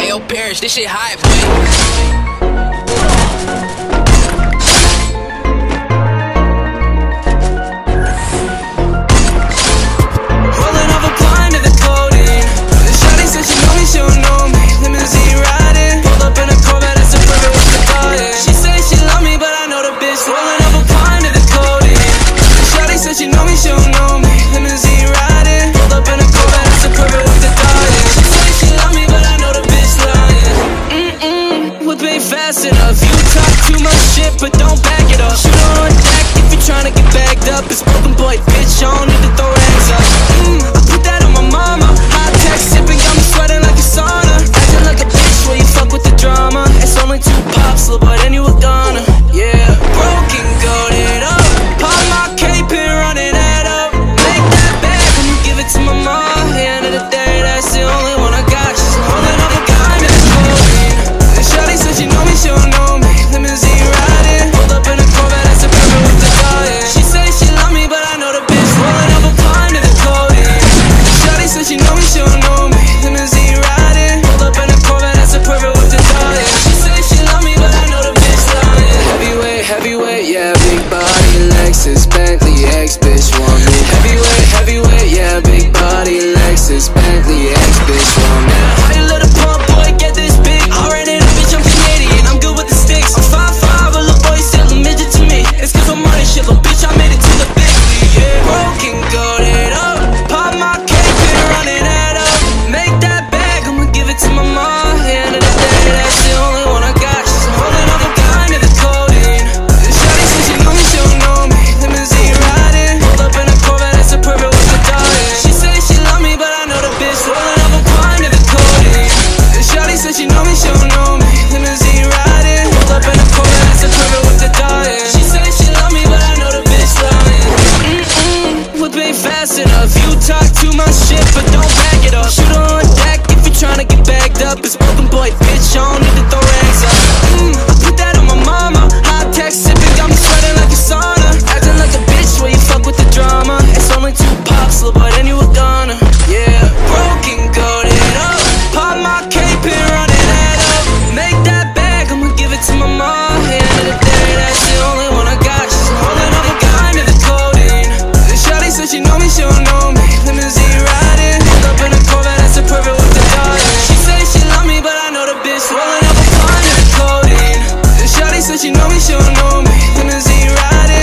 your parents. This shit high, boy. She know me, she don't know me. Limousine riding, pulled up in a Corvette, that's a perfect with the diet. She say she love me, but I know the bitch lying. Whip ain't fast enough. You talk too much shit, but don't back it up. Shoot on deck if you tryna get bagged up. It's broken boy, bitch, I don't need to throw rags up. I put that on my mama. High tech sipping, got me sweating like a sauna. Acting like a bitch when you fuck with the drama. It's only 2 pops, little boy, then you a goner. Yeah, broken, goated up. Pop my cape and running that up. Make that bag when you give it to my mom. At the end of the day, that's the only one I got. She's holding up a guy that's holding. And shawty said she know me, she don't know me. Limousine riding, pulled up in a Corvette, that's a perfect with the diet. She say she love me, but I know the bitch rolling up a pine to the codeine. Shawty said she know me, she don't know me. Limousine riding, pulled up in a Corvette, that's a perfect with the diet. She say she love me, but I know the bitch lying. Heavyweight, heavyweight, yeah, big body, Lexus, Bentley, ex-bitch want me. Heavyweight, heavyweight, yeah, big body, Lexus, Bentley, ex-bitch want me. How you let a pump boy get this big? I ran in a bitch, I'm Canadian, I'm good with the sticks. I'm 5'5", a little boy still a midget to me. It's cause I'm money shit, little bitch, I made it to the big league, yeah. Broken, goated up, pop my cape and running that up. Make that bag, I'ma give it to my mom. At the end of the day, that's the only one I got. She's holding up a guy to the codeine. Shawty said she know me, she don't know me. Limousine riding, pulled up in a Corvette, that's a perfect with the diet. She say she love me, but I know the bitch rolling up a pine to the codeine. Shawty said she know me, she don't know me. Limousine riding, pulled up in a Corvette, that's a perfect with the diet. She say she love me, but I know the bitch lying. Whip ain't fast enough. You talk too much shit, but don't back it up. Shoot on deck if you tryna get bagged up. It's broken boy, bitch, I don't need to throw rags up. I put that on my mama. High tech sipping, got me sweating like a sauna. Acting like a bitch when you fuck with the drama. It's only 2 pops, little boy, then you a goner. Yeah, broken, goated up. Pop my cape and running that up. Make that bag, I'ma give it to my mom. At the end of the day, that's the only one I got. She's holding up a guy to the codeine. Shawty said she know me, she don't know me. Limousine riding, pulled up in a Corvette, that's a perfect with the diet. She say she love me, but I know the bitch rolling up a pine to the codeine. Shawty said she know me, she don't know me. Limousine riding.